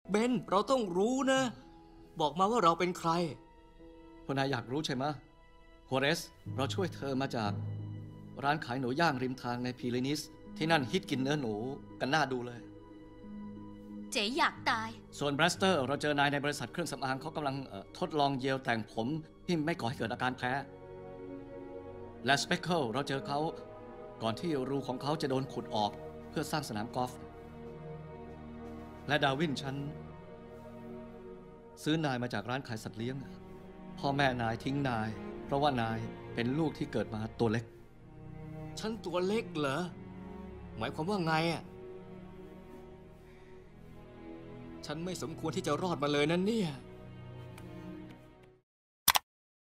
เบนเราต้องรู้นะ บอกมาว่าเราเป็นใครพวกนายอยากรู้ใช่ไหมโฮเรสเราช่วยเธอมาจากร้านขายหนูย่างริมทางในพีเรนิสที่นั่นฮิตกินเนื้อหนูกันน่าดูเลยเจ๋อยากตายส่วนแบรสเตอร์เราเจอนายในบริษัทเครื่องสำอางเขากำลังทดลองเยลแต่งผมที่ไม่ก่อให้เกิดอาการแพ้และสเปคเคิลเราเจอเขาก่อนที่รูของเขาจะโดนขุดออกเพื่อสร้างสนามกอล์ฟและดาวินฉันซื้อนายมาจากร้านขายสัตว์เลี้ยงพ่อแม่นายทิ้งนายเพราะว่านายเป็นลูกที่เกิดมาตัวเล็กฉันตัวเล็กเหรอหมายความว่าไงอ่ะฉันไม่สมควรที่จะรอดมาเลยนั่นเนี่ย